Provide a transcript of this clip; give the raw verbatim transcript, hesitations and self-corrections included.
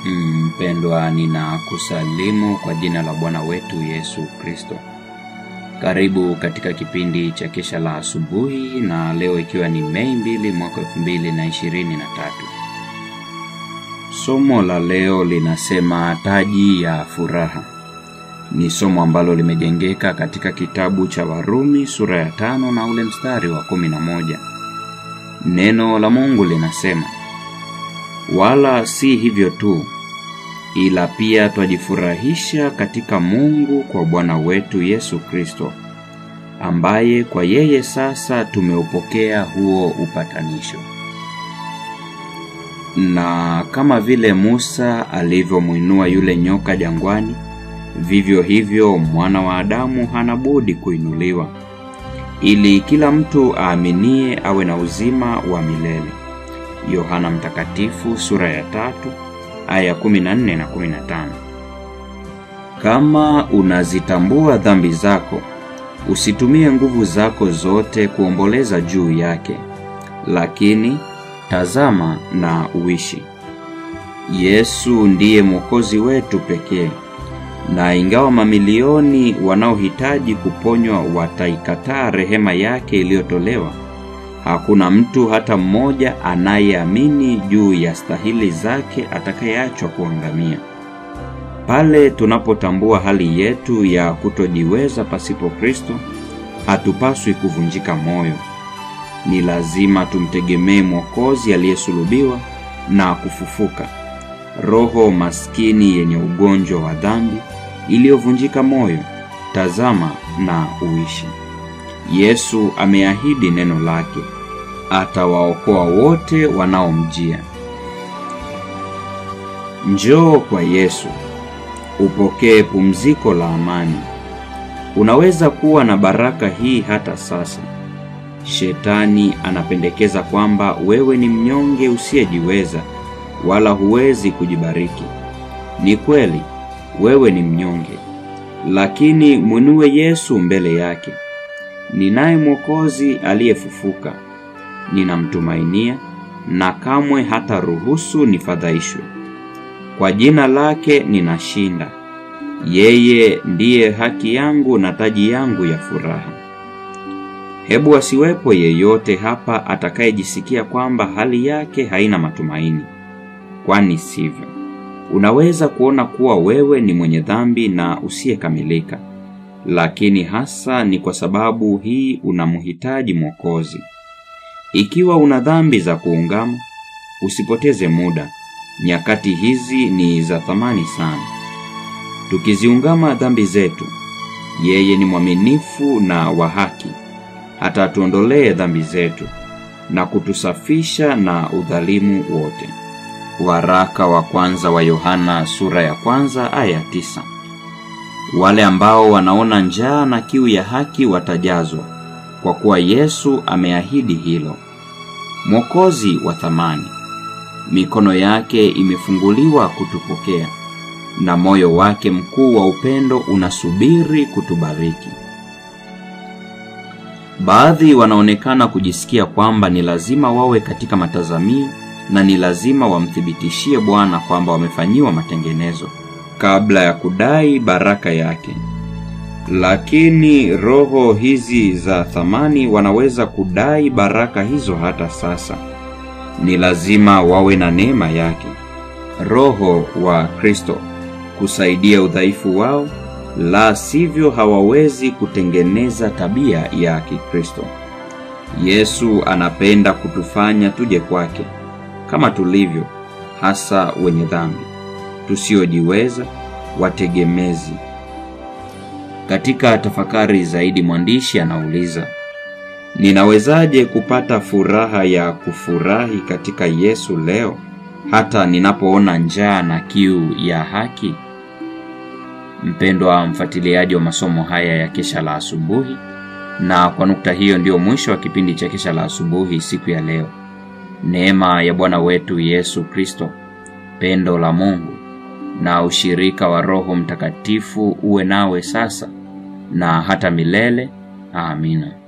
Mpendwa, ninakusalimu kwa jina la Bwana wetu Yesu Kristo. Karibu katika kipindi cha Kesha la Asubuhi, na leo ikiwa ni Mei mbili mwaka elfu mbili na ishirini na tatu. Somo la leo linasema Taji ya Furaha. Ni somo ambalo limejengeka katika kitabu cha Warumi sura ya tano na ule mstari wa kumi na moja. Neno la Mungu linasema, wala si hivyo tu, ila pia twajifurahisha katika Mungu kwa Bwana wetu Yesu Kristo, ambaye kwa yeye sasa tumeupokea huo upatanisho. Na kama vile Musa alivyomuinua yule nyoka jangwani, vivyo hivyo mwana wa Adamu hana budi kuinuliwa, ili kila mtu aaminie awe na uzima wa milele. Yohana Mtakatifu sura ya tatu aya kumi na nne na kumi na tano. Kama unazitambua dhambi zako, usitumie nguvu zako zote kuomboleza juu yake, lakini tazama na uishi. Yesu ndiye Mwokozi wetu pekee, na ingawa mamilioni wanaohitaji kuponywa wataikataa rehema yake iliyotolewa, hakuna mtu hata mmoja anayeamini juu ya stahili zake atakayeachwa kuangamia. Pale tunapotambua hali yetu ya kutojiweza pasipo Kristo, hatupaswi kuvunjika moyo. Ni lazima tumtegemee Mwokozi aliyesulubiwa na kufufuka, roho maskini yenye ugonjwa wa dhambi iliyovunjika moyo. Tazama na uishi. Yesu ameahidi neno lake, atawaokoa wote wanaomjia. Njoo kwa Yesu, upokee pumziko la amani. Unaweza kuwa na baraka hii hata sasa. Shetani anapendekeza kwamba wewe ni mnyonge usiyejiweza, wala huwezi kujibariki. Ni kweli, wewe ni mnyonge, lakini mwinue Yesu mbele yake. Ninaye Mwokozi aliyefufuka, ninamtumainia na kamwe hata ruhusu nifadhaishwe. Kwa jina lake ninashinda. Yeye ndiye haki yangu na taji yangu ya furaha. Hebu asiwepo yeyote hapa atakayejisikia kwamba hali yake haina matumaini, kwani sivyo. Unaweza kuona kuwa wewe ni mwenye dhambi na usiyekamilika, lakini hasa ni kwa sababu hii unamhitaji Mwokozi. Ikiwa una dhambi za kuungama, usipoteze muda. Nyakati hizi ni za thamani sana. Tukiziungama dhambi zetu, yeye ni mwaminifu na wa haki, hata tuondolee dhambi zetu na kutusafisha na udhalimu wote. Waraka wa kwanza wa Yohana sura ya kwanza aya tisa. Wale ambao wanaona njaa na kiu ya haki watajazwa, kwa kuwa Yesu ameahidi hilo. Mwokozi wa thamani, mikono yake imefunguliwa kutupokea, na moyo wake mkuu wa upendo unasubiri kutubariki. Baadhi wanaonekana kujisikia kwamba ni lazima wawe katika matazamio na ni lazima wamthibitishie Bwana kwamba wamefanyiwa matengenezo kabla ya kudai baraka yake. Lakini roho hizi za thamani wanaweza kudai baraka hizo hata sasa. Ni lazima wawe na neema yake, Roho wa Kristo, kusaidia udhaifu wao, la sivyo hawawezi kutengeneza tabia ya Kikristo. Yesu anapenda kutufanya tuje kwake kama tulivyo, hasa wenye dhambi, tusiojiweza, wategemezi. Katika tafakari zaidi, mwandishi anauliza, ninawezaje kupata furaha ya kufurahi katika Yesu leo, hata ninapoona njaa na kiu ya haki? Mpendwa mfuatiliaji wa masomo haya ya Kesha la Asubuhi, na kwa nukta hiyo ndio mwisho wa kipindi cha Kesha la Asubuhi siku ya leo. Neema ya Bwana wetu Yesu Kristo, pendo la Mungu na ushirika wa Roho Mtakatifu uwe nawe sasa na hata milele. Amina.